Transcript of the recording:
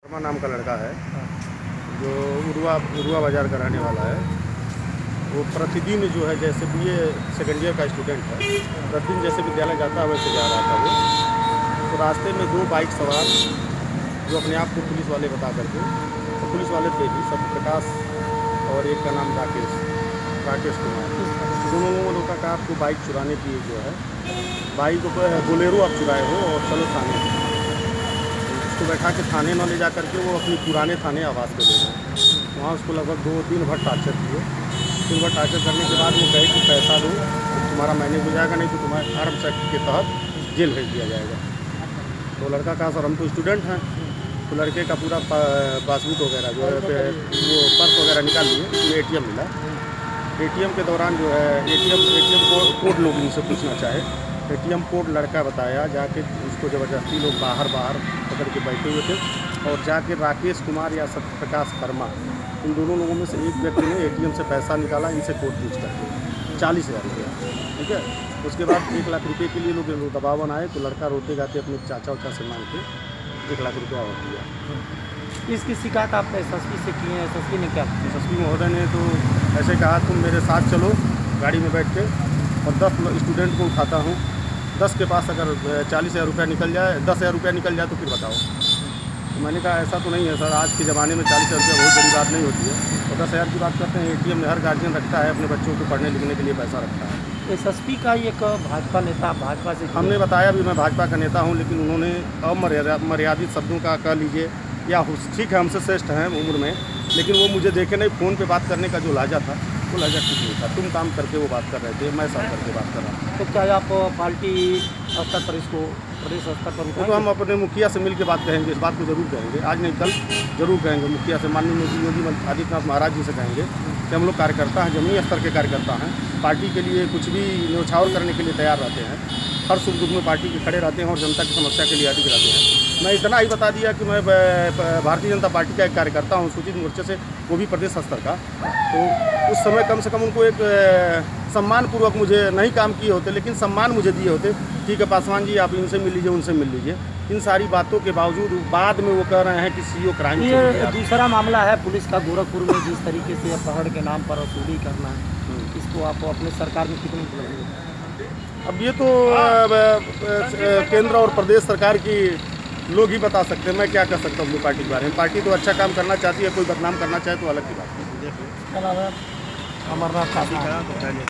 शर्मा नाम का लड़का है जो उरुआ बाज़ार का रहने वाला है। वो प्रतिदिन जो है जैसे बीए सेकेंड ईयर का स्टूडेंट है, प्रतिदिन जैसे विद्यालय जाता है वैसे जा रहा था वो। तो रास्ते में दो बाइक सवार जो अपने आप को पुलिस वाले बता करके, तो पुलिस वाले थे भी सत्यप्रकाश और एक का नाम राकेश कुमार, दोनों लोगों का कहा आपको बाइक चुराने की जो है बाइक बोलेरो आप चुराए हो और चलो थाने। उसको बैठा के थाने न ले जा करके वो अपनी पुराने थाने आवास पे ले गए। वहाँ उसको लगभग 2-3 भर टार्चर किए। 3 भर टार्चर करने के बाद वो कहे कि पैसा दो तो तुम्हारा मैनेज हो जाएगा, नहीं तो तुम्हारे आर्म्स एक्ट के तहत जेल भेज दिया जाएगा। तो लड़का कहा सर हम तो स्टूडेंट हैं। तो लड़के का पूरा पासबुक वगैरह जो है वो पर्स वगैरह निकाल लिए, उसमें ATM मिला। ATM के दौरान जो है ATM कोड लोग इनसे पूछना चाहे, ATM कोड लड़का बताया, जाके उसको ज़बरदस्ती लोग बाहर पकड़ के बैठे हुए थे और जाके राकेश कुमार या सत्यप्रकाश शर्मा, इन दोनों लोगों में से एक व्यक्ति ने ATM से पैसा निकाला, इनसे कोड पूछ करके 40,000 रुपया। ठीक है, उसके बाद 1 लाख रुपये के लिए लोग दबाव बनाए तो लड़का रोते गाते अपने चाचा उचा से मांग के 1 लाख रुपया और दिया। इसकी शिकायत आप SSP से की है? SSP ने क्या? SSP महोदय ने तो ऐसे कहा तुम मेरे साथ चलो गाड़ी में बैठ के और 10 स्टूडेंट को उठाता हूँ, 10 के पास अगर 40,000 रुपया निकल जाए, 10,000 रुपया निकल जाए तो फिर बताओ। तो मैंने कहा ऐसा तो नहीं है सर, आज के ज़माने में 40,000 रुपया बहुत बड़ी बात नहीं होती है। तो 10,000 की बात करते हैं, ATM में हर गार्जियन रखता है, अपने बच्चों को पढ़ने लिखने के लिए पैसा रखता है। SSP का एक भाजपा नेता, भाजपा से हमने बताया भी मैं भाजपा का नेता हूं, लेकिन उन्होंने अमर्यादित शब्दों का कह लीजिए या ठीक है हमसे श्रेष्ठ हैं उम्र में, लेकिन वो मुझे देखे नहीं, फ़ोन पे बात करने का जो लहजा था वो लहजा ठीक नहीं था। तुम काम करके वो बात कर रहे थे, मैं साथ करके बात कर रहा था। तो क्या आप पार्टी स्तर पर इसको प्रदेश स्तर पर तो हम अपने मुखिया से मिल के बात कहेंगे, इस बात को जरूर कहेंगे, आज नहीं कल जरूर कहेंगे मुखिया से, माननीय योगी आदित्यनाथ महाराज जी से कहेंगे कि हम लोग कार्यकर्ता हैं, जमीनी स्तर के कार्यकर्ता हैं, पार्टी के लिए कुछ भी न्यौछावर करने के लिए तैयार रहते हैं, हर सुख दुख में पार्टी के खड़े रहते हैं और जनता की समस्या के लिए अडिग रहते हैं। मैं इतना ही बता दिया कि मैं भारतीय जनता पार्टी का एक कार्यकर्ता हूँ, सूचित मोर्चे से, वो भी प्रदेश स्तर का। तो उस समय कम से कम उनको एक सम्मानपूर्वक मुझे नहीं काम किए होते, लेकिन सम्मान मुझे दिए होते। ठीक है पासवान जी आप इनसे मिल लीजिए, उनसे मिल लीजिए। इन सारी बातों के बावजूद बाद में वो कह रहे हैं कि CO क्राइम। ये दूसरा मामला है पुलिस का, गोरखपुर में जिस तरीके से अपहरण के नाम पर वसूली करना है, इसको आप अपने सरकार में कितनी उपलब्धि है? अब ये तो केंद्र और प्रदेश सरकार की लोग ही बता सकते हैं, मैं क्या कर सकता हूँ अपनी पार्टी के बारे में। पार्टी तो अच्छा काम करना चाहती है, कोई बदनाम करना चाहे तो अलग की बात है। अमरनाथ